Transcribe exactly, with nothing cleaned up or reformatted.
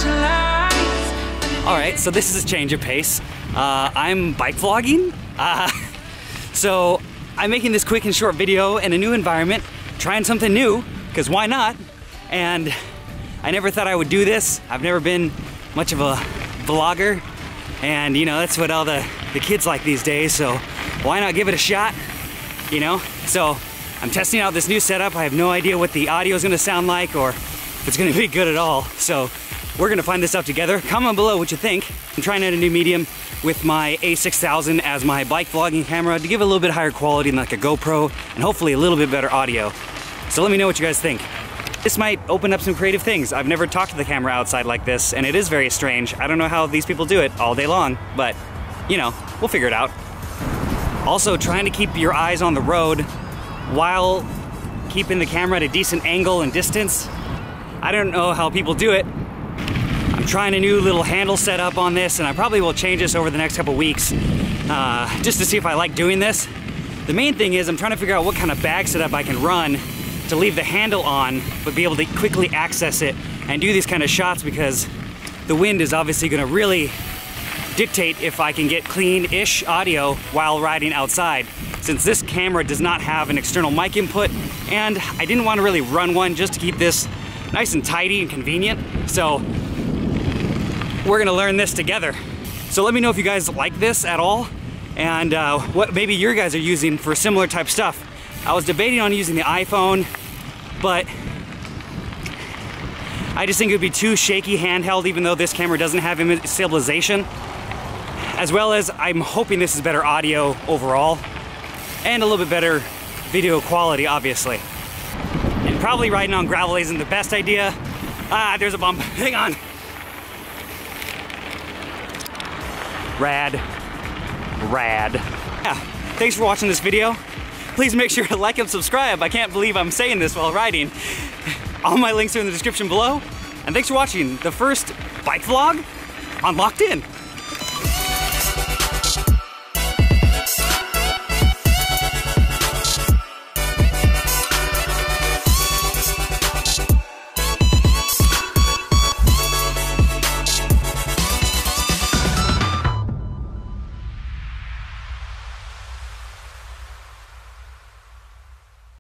Alright, so this is a change of pace. Uh, I'm bike vlogging. Uh, so I'm making this quick and short video in a new environment, trying something new, because why not? And I never thought I would do this. I've never been much of a vlogger, and you know, that's what all the, the kids like these days, so why not give it a shot, you know? So I'm testing out this new setup. I have no idea what the audio is gonna sound like or if it's gonna be good at all. So we're gonna find this out together. Comment below what you think. I'm trying out a new medium with my A six thousand as my bike vlogging camera to give it a little bit higher quality than like a GoPro and hopefully a little bit better audio. So let me know what you guys think. This might open up some creative things. I've never talked to the camera outside like this, and it is very strange. I don't know how these people do it all day long, but you know, we'll figure it out. Also, trying to keep your eyes on the road while keeping the camera at a decent angle and distance. I don't know how people do it. I'm trying a new little handle setup on this, and I probably will change this over the next couple weeks uh, just to see if I like doing this. The main thing is I'm trying to figure out what kind of bag setup I can run to leave the handle on, but be able to quickly access it and do these kind of shots, because the wind is obviously gonna really dictate if I can get clean-ish audio while riding outside. Since this camera does not have an external mic input, and I didn't want to really run one just to keep this nice and tidy and convenient, so we're gonna learn this together. So let me know if you guys like this at all, and uh, what maybe your guys are using for similar type stuff. I was debating on using the iPhone, but I just think it would be too shaky handheld, even though this camera doesn't have image stabilization. As well as I'm hoping this is better audio overall, and a little bit better video quality, obviously. And probably riding on gravel isn't the best idea. Ah, there's a bump, hang on. Rad, rad. Yeah, thanks for watching this video. Please make sure to like and subscribe. I can't believe I'm saying this while riding. All my links are in the description below. And thanks for watching the first bike vlog on Locked In.